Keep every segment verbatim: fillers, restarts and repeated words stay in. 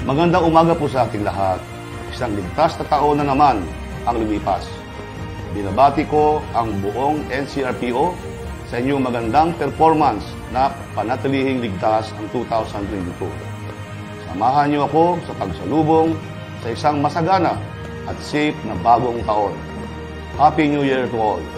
Magandang umaga po sa ating lahat. Isang ligtas na taon na naman ang lumipas. Binabati ko ang buong N C R P O sa inyong magandang performance na panatilihing ligtas ang two thousand twenty-two. Samahan niyo ako sa pagsalubong sa isang masagana at safe na bagong taon. Happy New Year to all!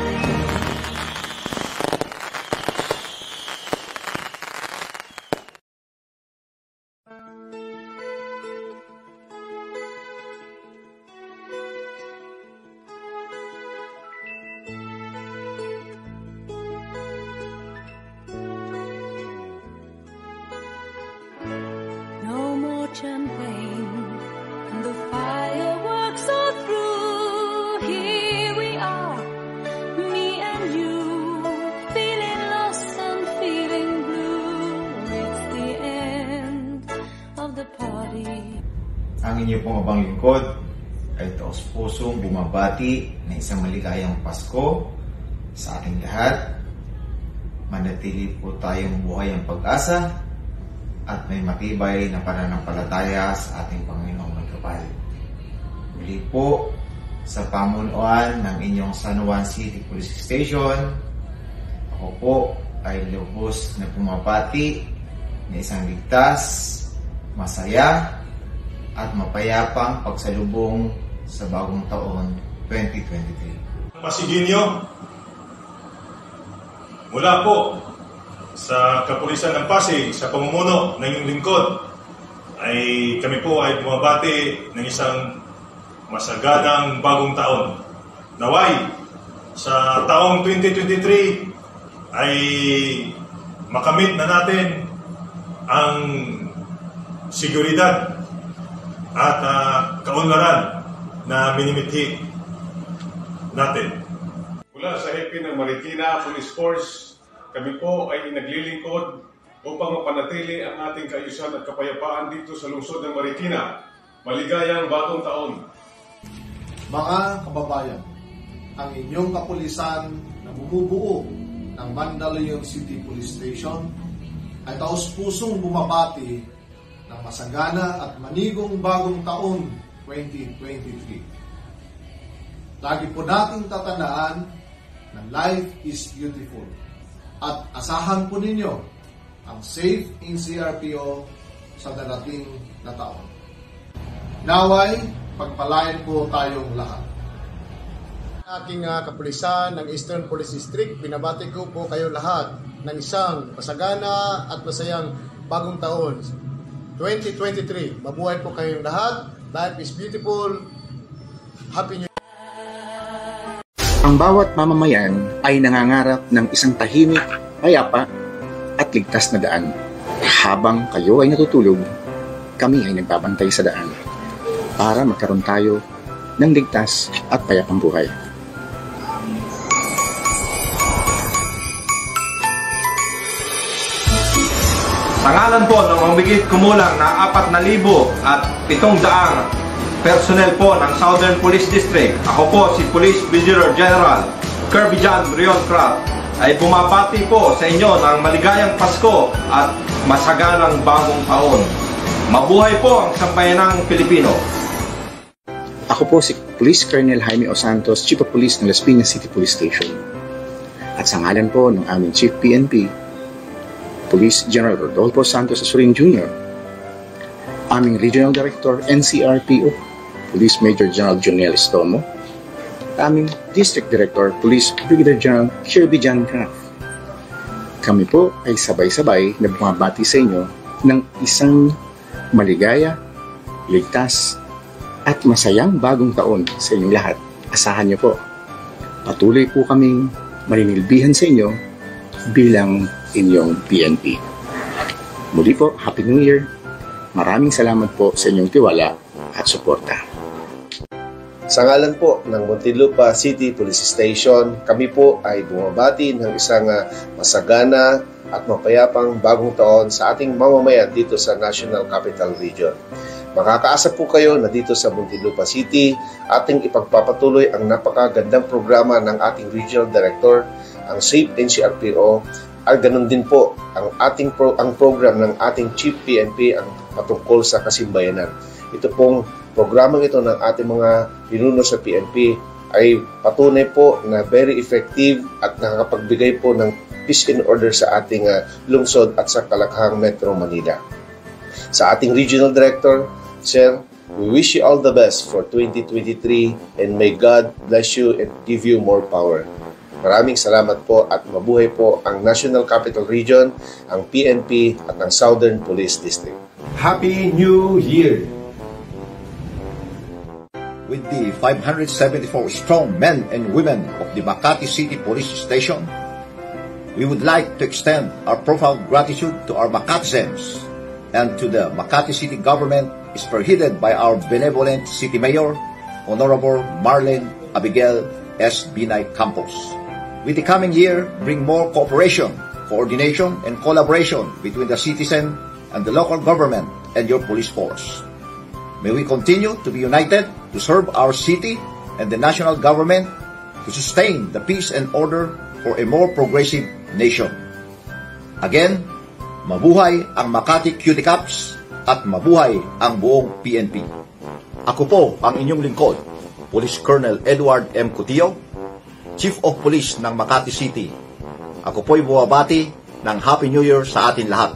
Champagne and the fireworks are through. Here we are, me and you, feeling lost and feeling blue. It's the end of the party. Ang inyo pong abang lingkod ay taos pusong bumabati ng isang maligayang Pasko sa ating lahat. Manatili po tayong buhay ang pag-asa at may matibay na pananampalataya sa ating Panginoong Magkapal. Muli po sa pamunuan ng inyong San Juan City Police Station, ako po ay lubos na pumapati na isang ligtas, masaya at mapayapang pagsalubong sa bagong taon twenty twenty-three. Pasiginyo, mula po sa Kapulisan ng Pasig, sa pamumuno ng inyong lingkod, ay kami po ay bumabati ng isang masaganang bagong taon. Naway, sa taong twenty twenty-three ay makamit na natin ang seguridad at uh, kaunlaran na minimithi natin. Mula sa H P ng Marikina Police Force, kami po ay naglilingkod upang mapanatili ang ating kaayusan at kapayapaan dito sa lungsod ng Marikina. Maligayang bagong taon. Mga kababayan, ang inyong kapulisan na bumubuo ng Mandaluyong City Police Station ay taos-pusong bumabati ng masagana at manigong bagong taon twenty twenty-three. Lagi po nating tatandaan na life is beautiful. At asahan po ninyo ang safe N C R P O sa darating na taon. Naway, pagpalain po tayong lahat. Aking uh, kapulisan ng Eastern Police District, binabati ko po kayo lahat ng isang masagana at masayang bagong taon. twenty twenty-three, mabuhay po kayong lahat. Life is beautiful. Happy New Year. Ang bawat mamamayan ay nangangarap ng isang tahimik, payapa at ligtas na daan. Habang kayo ay natutulog, kami ay nagbabantay sa daan para magkaroon tayo ng ligtas at payapang buhay. Sa ngalan po ng humigit kumulang na apat na libo at pitong daang personnel po ng Southern Police District, ako po si Police Brigadier General Kirby John Rioncraft ay bumabati po sa inyo ng maligayang Pasko at masaganang bagong taon. Mabuhay po ang sambayanang Pilipino. Ako po si Police Colonel Jaime O. Santos, Chief of Police ng Las Piñas City Police Station. At sa ngalan po ng aming Chief P N P, Police General Rodolfo Santos Azurin Junior, aming Regional Director N C R P O, Police Major General Jonel Estomo, aming District Director Police Brigadier General Kirby John Craft. Kami po ay sabay-sabay na bumabati sa inyo ng isang maligaya, ligtas, at masayang bagong taon sa inyong lahat. Asahan niyo po, patuloy po kaming maninilbihan sa inyo bilang inyong P N P. Muli po, Happy New Year! Maraming salamat po sa inyong tiwala at suporta. Sa ngalan po ng Muntinlupa City Police Station, kami po ay bumabati ng isang uh, masagana at mapayapang bagong taon sa ating mamamayan dito sa National Capital Region. Makakaasa po kayo na dito sa Muntinlupa City, ating ipagpapatuloy ang napakagandang programa ng ating Regional Director, ang Safe N C R P O, at ganun din po ang ating pro, ang program ng ating Chief P N P, ang patungkol sa kasimbayanan. Ito pong programang ito ng ating mga pinuno sa P N P ay patunay po na very effective at nakakapagbigay po ng peace and order sa ating uh, lungsod at sa Kalakhang Metro Manila. Sa ating Regional Director, Sir, we wish you all the best for twenty twenty-three and may God bless you and give you more power. Maraming salamat po at mabuhay po ang National Capital Region, ang P N P at ang Southern Police District. Happy New Year! With the five hundred seventy-four strong men and women of the Makati City Police Station, we would like to extend our profound gratitude to our Makatizens and to the Makati City government spearheaded by our benevolent City Mayor, Honorable Marlene Abigail S. Binay Campos. With the coming year, bring more cooperation, coordination, and collaboration between the citizen and the local government and your police force. May we continue to be united to serve our city and the national government to sustain the peace and order for a more progressive nation. Again, mabuhay ang Makati Cutie Cups at mabuhay ang buong P N P. Ako po ang inyong lingkod, Police Colonel Edward M. Cutillo, Chief of Police ng Makati City. Ako po'y buwabati ng Happy New Year sa atin lahat.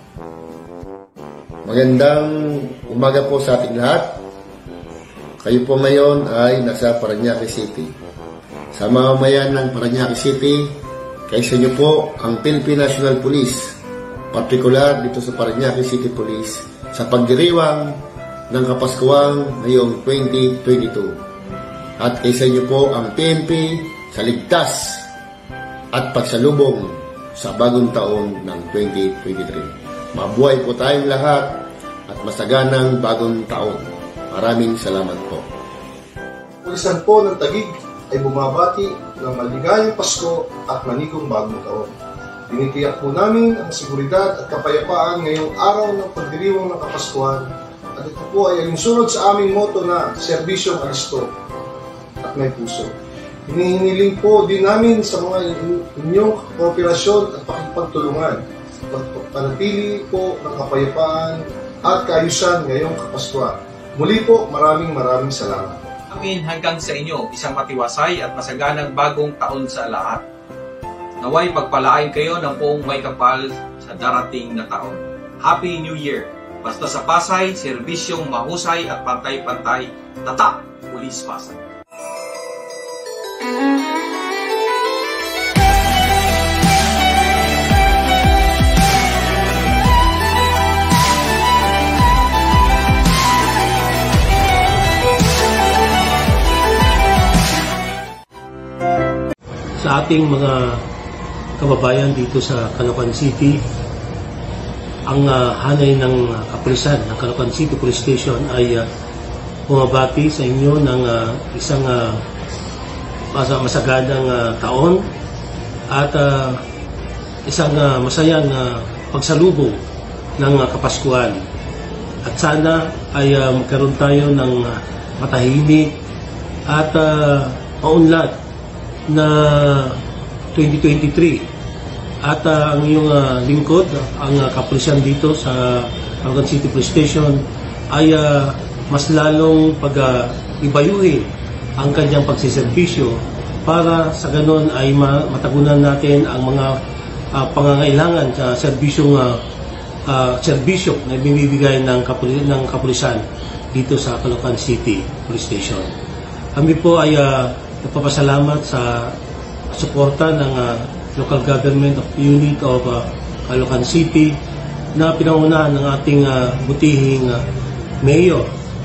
Magandang umaga po sa ating lahat. Kayo po ngayon ay nasa Parañaque City. Sa mamamayan ng Parañaque City, kaisa niyo po ang Philippine National Police, partikular dito sa Parañaque City Police, sa pagdiriwang ng Kapaskuwang ngayong twenty twenty-two. At kaisa niyo po ang P N P sa ligtas at pagsalubong sa bagong taon ng twenty twenty-three. Mabuhay po tayong lahat at masaganang bagong taon. Maraming salamat po. Pulisan po ng Taguig ay bumabati ng maligayang Pasko at manigong bagong taon. Tinitiyak po namin ang seguridad at kapayapaan ngayong araw ng pagdiriwang ng Kapaskuhan at ito po ay alinsunod sa aming motto na serbisyong alisto at may puso. Hinihiniling po din namin sa mga inyong kooperasyon at pakipagtulungan. Pagpanatili po ng kapayapaan at kaayusan ngayong Kapaskuhan. Muli po, maraming maraming salamat. Amin hanggang sa inyo, isang matiwasay at masaganang bagong taon sa lahat. Naway pagpalain kayo ng buong may kapal sa darating na taon. Happy New Year! Basta sa Pasay, serbisyong mahusay at pantay-pantay, tatak, Police Pasay. Sa ating mga kababayan dito sa Caloocan City, ang uh, hanay ng uh, kapulisan ng Caloocan City Police Station ay uh, bumabati sa inyo ng uh, isang uh, masaganang uh, taon at uh, isang uh, masayang uh, pagsalubong ng uh, Kapaskuhan. At sana ay uh, magkaroon tayo ng uh, matahimik at uh, maunlad na twenty twenty-three. At uh, ang iyong uh, lingkod, ang uh, kapulisan dito sa Caloocan City Police Station ay uh, mas lalong pag-ibayuhin uh, ang kanyang pagsiservisyo para sa ganon ay matagunan natin ang mga uh, pangangailangan sa serbisyong uh, uh, serbisyo na binibigay ng, kapul- ng kapulisan dito sa Caloocan City Police Station. Kami po ay uh, nagpapasalamat sa suporta ng uh, Local Government of Unit of uh, Caloocan City na pinangunahan ng ating uh, butihing uh, Mayor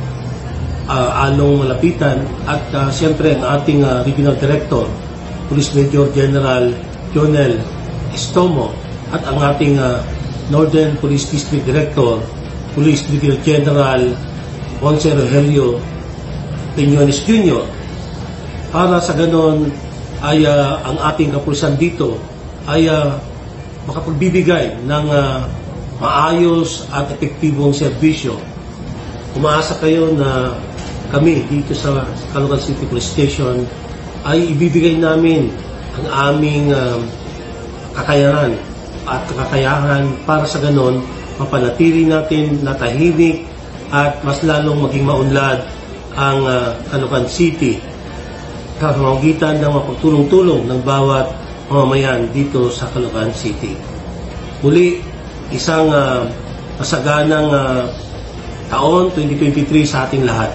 uh, Along Malapitan at uh, siyempre ang ating uh, Regional Director, Police Major General Jonel Estomo at ang ating uh, Northern Police District Director, Police Brigadier General Ponce Rogelio Peñones Junior Para sa ganon ay uh, ang ating kapulisan dito ay uh, makapagbibigay ng uh, maayos at epektibong serbisyo. Umaasa kayo na kami dito sa Caloocan City Police Station ay ibibigay namin ang aming uh, kakayahan at kakayahan para sa ganon mapanatili natin na tahimik at mas lalong maging maunlad ang uh, Caloocan City sa pamamagitan ng mapagtulong-tulong ng bawat mamamayan dito sa Caloocan City. Muli, isang uh, masaganang uh, taon twenty twenty-three sa ating lahat.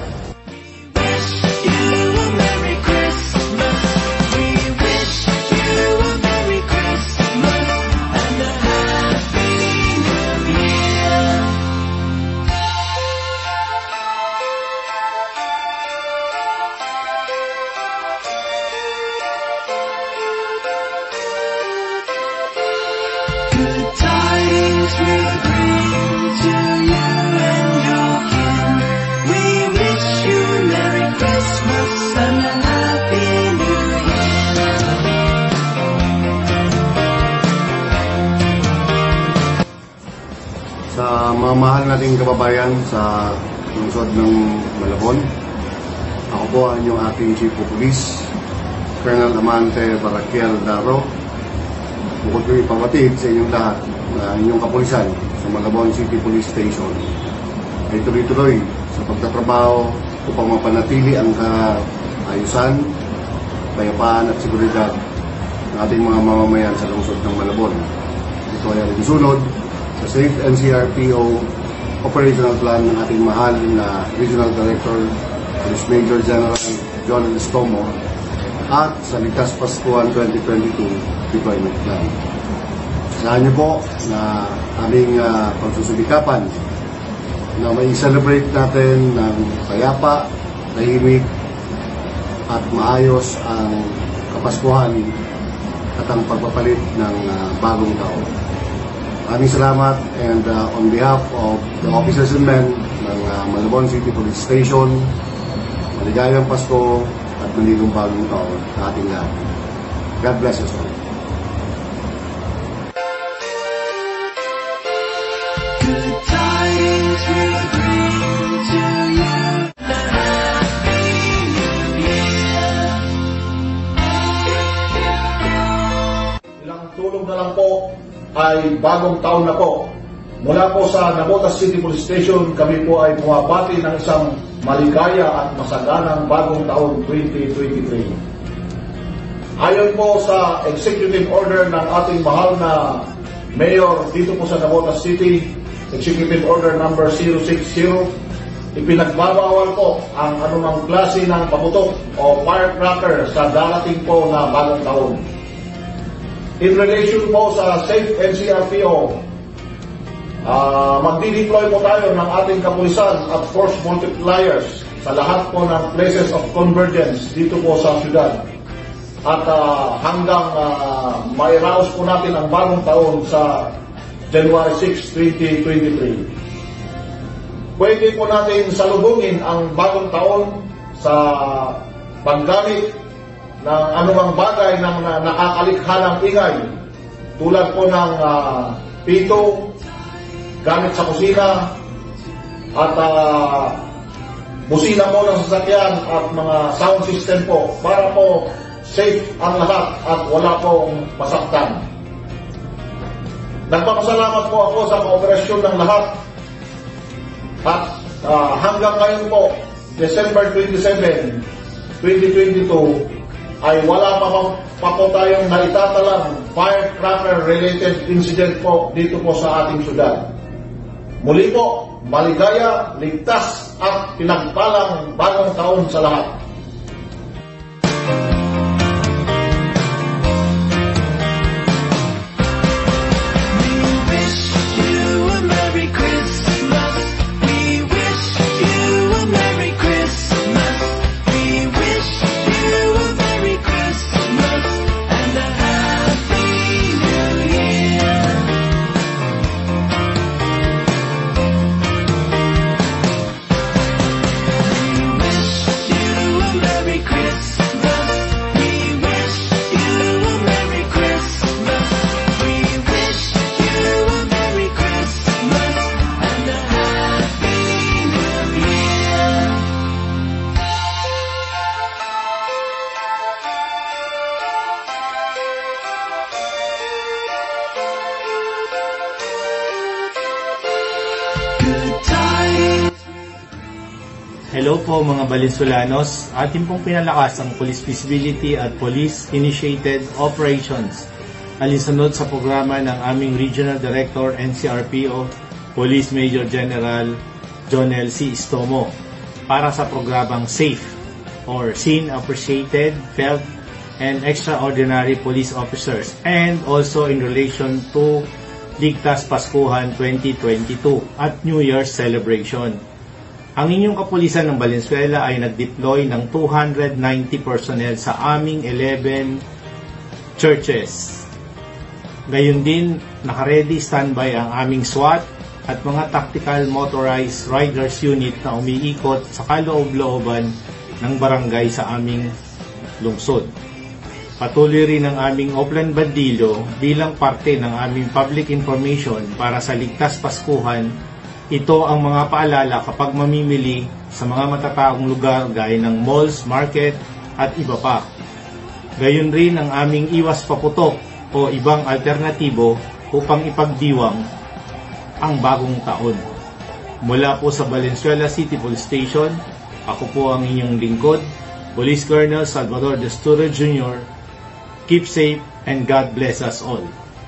Sa mga mahal nating kababayan sa lungsod ng Malabon, ako po ang inyong ating Chief of Police, Colonel Amante Baraquiel Daro. Bukod ko ipapatid sa inyong lahat na inyong kapulisan sa Malabon City Police Station ay tuloy-tuloy sa pagtatrabaho upang mapanatili ang kaayusan, kayapaan at seguridad ng ating mga mamamayan sa lungsod ng Malabon. Ito ay ang susunod sa Safe N C R P O Operational Plan ng ating mahal na Regional Director, Police Major General John Estomo, at sa Ligtas Paskuhan twenty twenty-two Deployment Plan. Sahan niyo po na aming uh, pagsusubikapan na may celebrate natin ng payapa, tahimik at maayos ang Kapaskuhan at ang pagpapalit ng uh, bagong taon. Maraming salamat, and uh, on behalf of the officers and men ng uh, Malabon City Police Station, maligayang Pasko at manigong bagong taon sa ating lahat. God bless us all. Good tidings will bring to you the Happy New Year. Ilang tulong na lang po ay bagong taon na po. Mula po sa Navotas City Police Station, kami po ay bumabati ng isang maligaya at masaganang bagong taon twenty twenty-three. Ayon po sa Executive Order ng ating mahal na Mayor dito po sa Navotas City, Executive Order number zero six zero, ipinagbabawal po ang anumang klase ng paputok o firecracker sa darating po na bagong taon. In relation po sa Safe N C R P O, uh, magdi-deploy po tayo ng ating kapulisan at force multipliers sa lahat po ng places of convergence dito po sa syudad. At uh, hanggang uh, mairaos po natin ang bagong taon sa January sixth, twenty twenty-three. Pwede po natin salubungin ang bagong taon sa paggamit ng anumang bagay ng na, nakakalikha ng ingay, tulad po ng uh, pito, gamit sa kusina, at uh, busina po ng sasakyan at mga sound system po para po safe ang lahat at wala pong masaktan. Nagpapasalamat po ako sa kooperasyon ng lahat at uh, hanggang ngayon po, December twenty-seventh, twenty twenty-two, ay wala pa, pa po tayong naitatalang firecracker-related incident po dito po sa ating syudad. Muli po, maligaya, ligtas at pinagpalang bagong taon sa lahat. You Hello po mga Balinsulanos. Atin pong pinalakas ang police visibility at police-initiated operations alinsunod sa programa ng aming Regional Director N C R P O, Police Major General Jonel C. Istomo, para sa programang SAFE or Scene Appreciated, Felt, and Extraordinary Police Officers, and also in relation to Ligtas Paskuhan twenty twenty-two at New Year's celebration. Ang inyong kapulisan ng Valenzuela ay nag-deploy ng two hundred ninety personnel sa aming eleven churches. Gayon din, nakaredy standby ang aming SWAT at mga tactical motorized riders unit na umiikot sa kaloob-looban ng barangay sa aming lungsod. Patuloy rin ang aming Oplan Bandilo bilang parte ng aming public information para sa Ligtas Paskuhan. Ito ang mga paalala kapag mamimili sa mga matataong lugar gaya ng malls, market at iba pa. Gayon rin ang aming iwas paputok o ibang alternatibo upang ipagdiwang ang bagong taon. Mula po sa Valenzuela City Police Station, ako po ang inyong lingkod, Police Colonel Salvador Desture Junior Keep safe and God bless us all.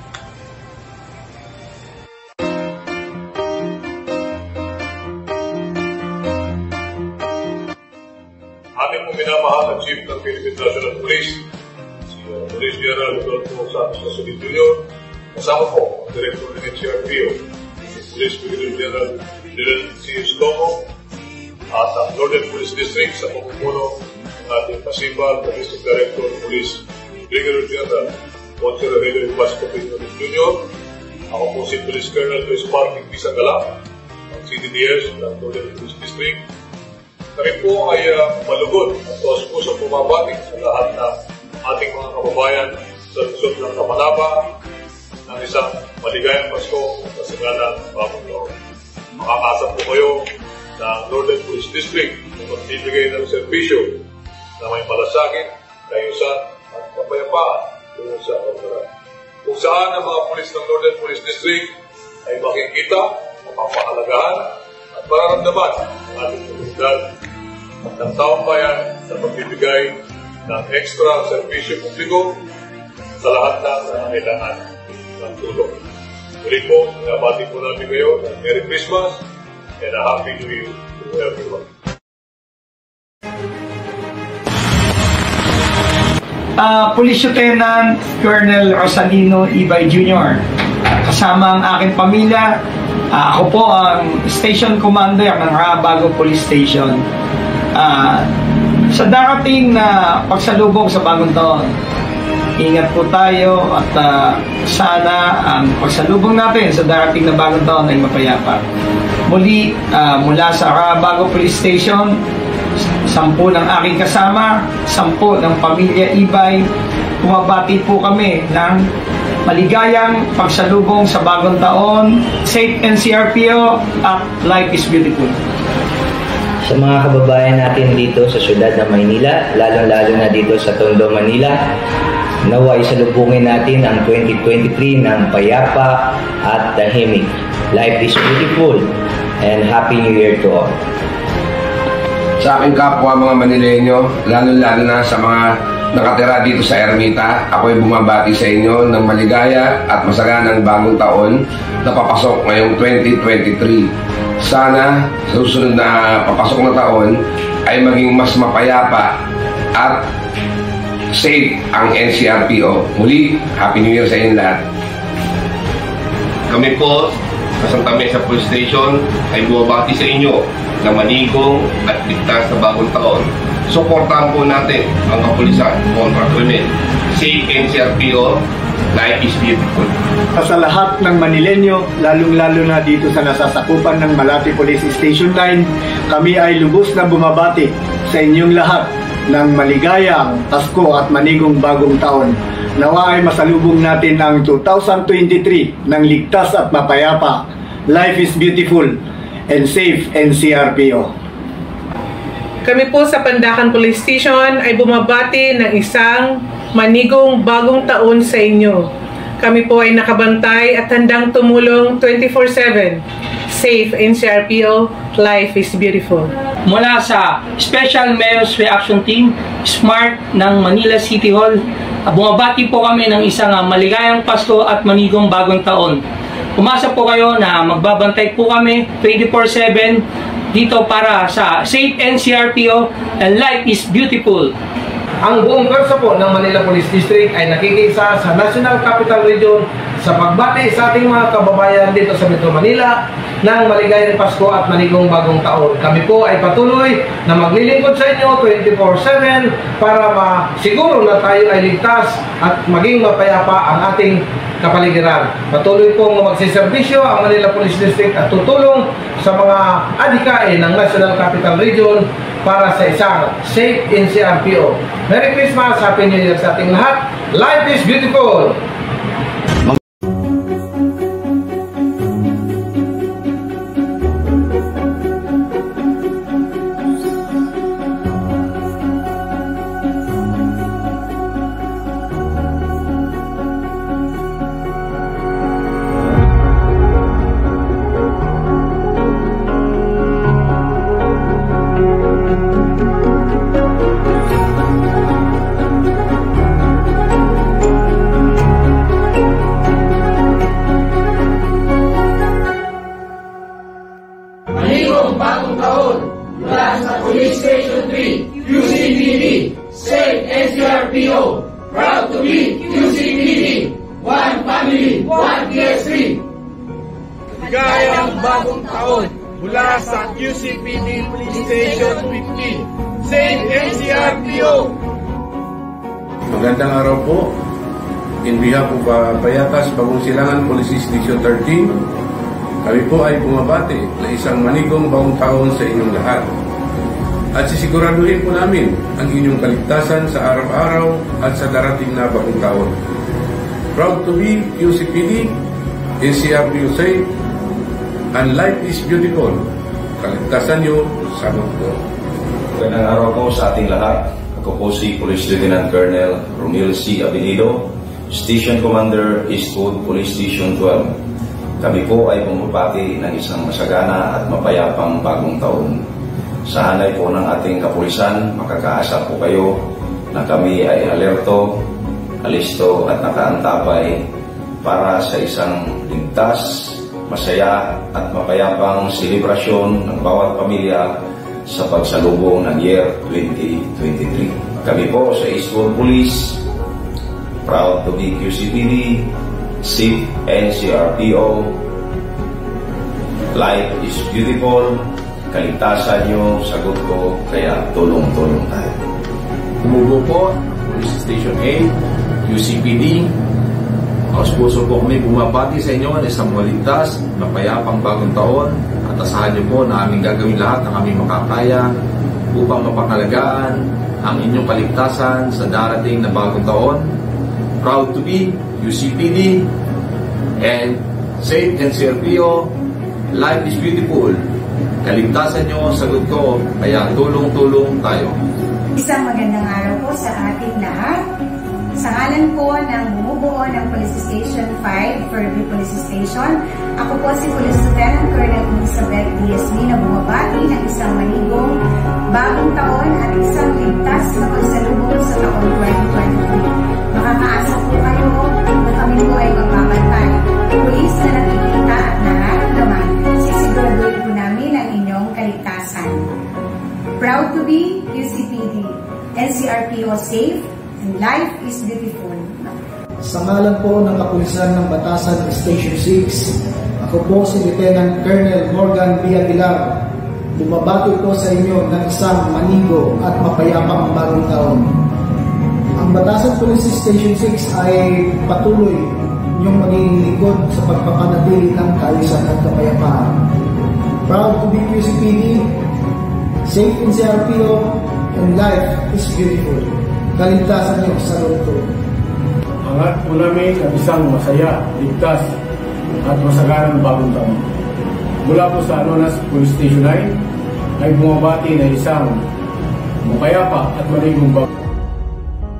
Aming pong minamahal ang Chief ng Philippine National Police, si uh, Police General Rodolfo Santos Nasolid Junior Kasama po ang Director ng N C R P O, si Police Brigadier General Jonel C. Istomo, at ang Northern Police District sa pamumuno ng ating Pasibag na District Director ng Police Brigadier General Ponce Rogelio Vasco Pinto Junior Ako po si Police Colonel Chris Parking Pisangala, ang C D D S ng Northern Police District. Kami po ay uh, malugod at tuwas puso pumabati sa lahat ng ating mga kababayan sa lungsod ng Kamanaba ng isang maligayang Pasko at kasaganang bagong taon. Makakasap po kayo ng Northern Police District na magbibigay ng serbisyo na may malasakit, kayusan at kapayapaan doon sa kapatid. Kung saan ang mga pulis ng Northern Police District ay makikita, mapapahalagahan at mararamdaman ang ating komunidad at ng taong bayan na magbibigay ng extra serbisyo publiko sa lahat ng nangangailangan ng tulong. Muli po, nabati po namin kayo ng Merry Christmas and a Happy New Year to everyone. Uh, Police Lieutenant Colonel Rosalino Ibay Junior Kasama ang aking pamilya, uh, ako po ang Station Commander ng Rabago Police Station. Uh, sa darating na pagsalubong sa bagong taon, ingat po tayo at uh, sana ang pagsalubong natin sa darating na bagong taon ay mapayapa. Muli, uh, mula sa Rabago Police Station, sampu ng aking kasama, sampu ng pamilya Ibay, bumabati po kami ng maligayang pagsalubong sa bagong taon, safe N C R P O at life is beautiful. Sa mga kababayan natin dito sa siyudad ng Maynila, lalong-lalo na dito sa Tondo, Manila, nawa isalubungin natin ang twenty twenty-three ng payapa at tahimik. Life is beautiful and Happy New Year to all. Sa aking kapwa mga Manileño, lalo-lalo na sa mga nakatira dito sa Ermita, ako ay bumabati sa inyo ng maligaya at masaganang bagong taon na papasok ngayong twenty twenty-three. Sana sa susunod na papasok na taon ay maging mas mapayapa at safe ang N C R P O. Muli, Happy New Year sa inyo lahat. Kami po sa Santa Mesa Police Station ay bumabati sa inyo na manigong at ligtas na bagong taon. Suportahan po natin ang kapulisan kontra krimen. Safe N C R P O, life is beautiful. Sa lahat ng Manileño, lalong-lalo na dito sa nasasakupan ng Malate Police Station nine, kami ay lubos na bumabati sa inyong lahat ng maligayang Pasko at manigong bagong taon. Nawa ay masalubong natin ang two thousand twenty-three ng ligtas at mapayapa. Life is beautiful and safe N C R P O. Kami po sa Pandacan Police Station ay bumabati ng isang manigong bagong taon sa inyo. Kami po ay nakabantay at handang tumulong twenty-four seven Safe N C R P O, life is beautiful. Mula sa Special Mayor's Reaction Team, SMART ng Manila City Hall, bumabati po kami ng isang maligayang Pasko at manigong bagong taon. Umasa po kayo na magbabantay po kami twenty-four seven dito para sa Safe N C R P O and life is beautiful. Ang buong kurso po ng Manila Police District ay nakikisa sa National Capital Region sa pagbati sa ating mga kababayan dito sa Metro Manila ng maligayang Pasko at manigong bagong taon. Kami po ay patuloy na maglilingkod sa inyo twenty-four seven para masiguro na tayo ay ligtas at maging mapayapa ang ating kapaligiran. Patuloy pong magsiservisyo ang Manila Police District at tutulong sa mga adhikain ng National Capital Region para sa isang safe N C R P O. Merry Christmas, Happy New Year sa ating lahat. Life is beautiful! Manigong bagong taon mula sa Police Station three, Q C P D, Safe N C R P O, proud to be Q C P D, one family, one P S three. Maligayang bagong taon mula sa Q C P D Police Station fifteen, Safe N C R P O. Magandang araw po. In behalf of uh, Payatas, Bagong Silangan Police Station thirteen, kami po ay bumabati na isang manigong bagong taon sa inyong lahat. At sisiguraduhin po namin ang inyong kaligtasan sa araw-araw at sa darating na bagong taon. Proud to be Q C P D, N C R P O safe, and life is beautiful. Kaligtasan nyo, sagot ko. Magandang araw po sa ating lahat. Ako po si Police Lieutenant Colonel Romil C. Abinido, Station Commander, Eastwood Police Station twelve. Kami po ay bumabati ng isang masagana at mapayapang bagong taon. Sa hanay po ng ating kapulisan, makakaasa po kayo na kami ay alerto, alisto at nakaantabay para sa isang ligtas, masaya at mapayapang selebrasyon ng bawat pamilya sa pagsalubong ng year twenty twenty-three. Kami po sa Eastwood Police, proud to be Q C P D, Safe N C R P O, life is beautiful, kaligtasan nyo, sagot ko, kaya tulong-tulong tayo. Umubo po, Police Station eight, Q C P D. Aos puso po kami bumabati sa inyo ng isang maligtas, mapayapang bagong taon at asahan nyo po na aming gagawin lahat ng aming makakaya upang mapangalagaan ang inyong kaligtasan sa darating na bagong taon. Proud to be Q C P D and Safe N C R P O, life is beautiful. Kaligtasan nyo, sagot ko, kaya tulong-tulong tayo. Isang magandang araw po sa ating lahat. Sa ngalan po ng bumubuo ng Police Station five, Fairview Police Station, ako po si Police Lieutenant Colonel Elizabeth Diaz na bumabati ng isang manigong bagong taon at isang ligtas na pagsalubong sa taon twenty twenty-three. Makakaasa po kayo na kami po ay magbabantay. Pulis na nakikita at nararamdaman, sisiguraduhin po namin ang inyong kaligtasan. Proud to be Q C P D, N C R P O safe, and life is beautiful. Sa ngalan po ng Kapulisan ng Batasan Station six, ako po si Lieutenant Colonel Morgan B. Aguilar. Bumabati po sa inyo ng isang manigo at mapayapang bagong taon. Ang Batasan Police Station six ay patuloy niyong magiging likod sa pagpapanatili ng kaayusan at kapayapaan. Proud to be Q C P D, safe N C R P O, and life is beautiful. Kaligtasan niyo sa luto. Angat po namin ang isang masaya, ligtas at masaganang bagong taon. Mula po sa Anonas Police Station nine ay bumabati na isang mapayapa at maligong bagong.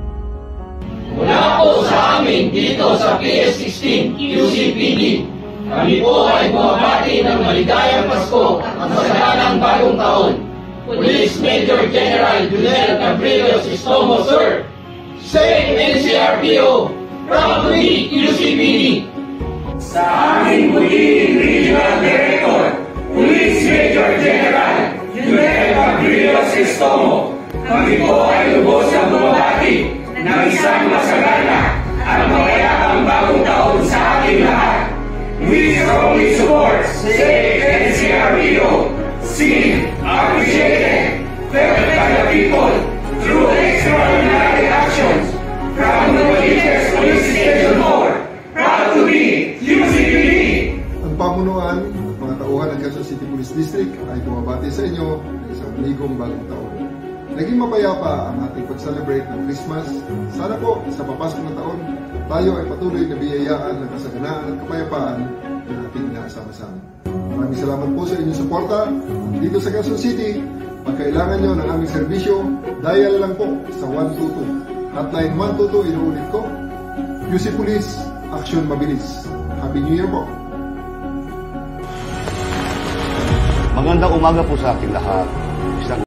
Mula po sa amin dito sa P S sixteen Q C P D, Kami po ay bumabati ng maligayang Pasko at masaganang bagong taon. Police Major General Junel Cabrillos Istomo, sir. Saint N C R P O, proud to be Q C P D. Sa aming muling Regional Director, Police Major General Junel Cabrillos Istomo, kami po ay lubos na bumabati ng isang masagana at mapayapang bagong taon sa ating lahat. We strongly support Saint N C R P O, seen, appreciated, felt by the people through extraordinary actions from the Police Police Station four, proud to be Q C P D. Ang pamunuan at mga tauhan ng Quezon City Police District ay bumabati sa inyo ng isang maligong bagong taon. Naging mapayapa ang ating pag-celebrate ng Christmas. Sana po sa papasok na taon, tayo ay patuloy na biyayaan ng kasaganaan at kapayapaan na ating inaasama-sama. Maraming salamat po sa inyong suporta. Dito sa Quezon City, pag kailangan nyo ng aming serbisyo, dial lang po sa one two two. Hotline one two two, inuulit ko. Q C Police, action mabilis. Happy New Year po. Magandang umaga po sa ating lahat. Isang